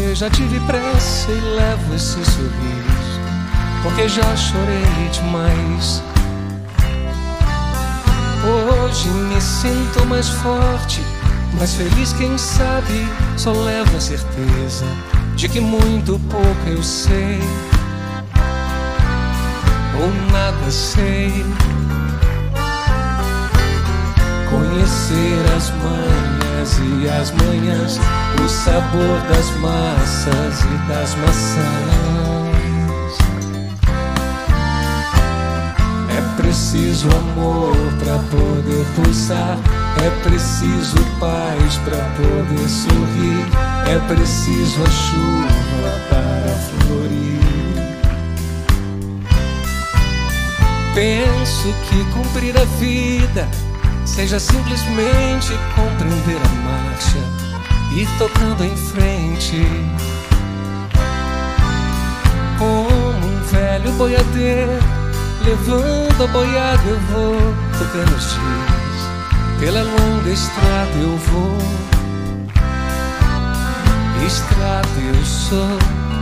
porque já tive pressa e levo esse sorriso, porque já chorei demais. Hoje me sinto mais forte, mais feliz, quem sabe. Só levo a certeza de que muito pouco eu sei, ou nada sei. Conhecer as manhas e as manhãs, o sabor das massas e das maçãs. É preciso amor pra poder pulsar, é preciso paz pra poder sorrir, é preciso a chuva para florir. Penso que cumprir a vida seja simplesmente compreender a marcha, ir tocando em frente. Como um velho boiadeiro, levando a boiada eu vou, tocando os dias, pela longa estrada eu vou. Estrada eu sou.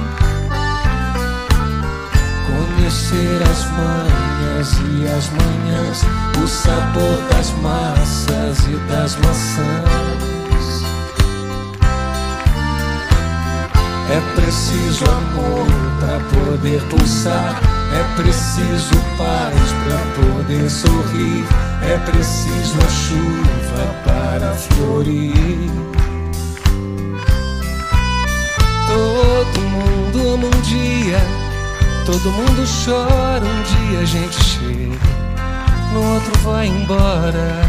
Conhecer as manhas e as manhãs, o sabor das massas e das maçãs. É preciso amor pra poder pulsar, é preciso paz pra poder sorrir, é preciso a chuva para florir. Todo mundo ama um dia, todo mundo chora, um dia a gente chega, no outro vai embora.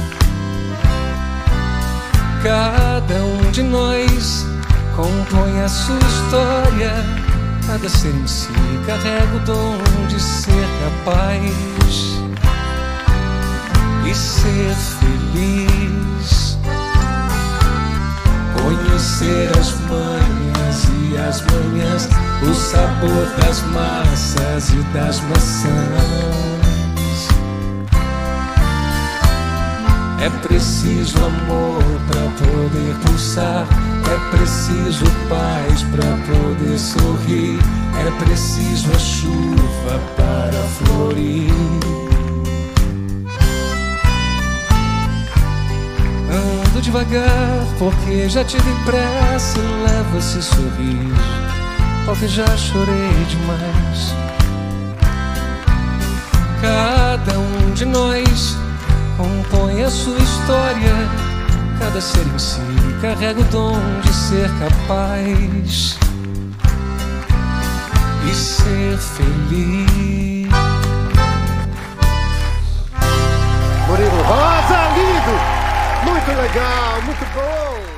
Cada um de nós compõe a sua história, cada ser em si carrega o dom de ser capaz e ser feliz. Conhecer as manhas e as manhãs, o sabor das massas e das maçãs. É preciso amor pra poder pulsar, é preciso paz pra poder sorrir, é preciso a chuva para florir. Ando devagar porque já tive pressa e levo esse sorriso, porque já chorei demais. Cada um de nós compõe a sua história, cada ser em si carrega o dom de ser capaz e ser feliz. Murilo Rosa, lindo! Muito legal, muito bom!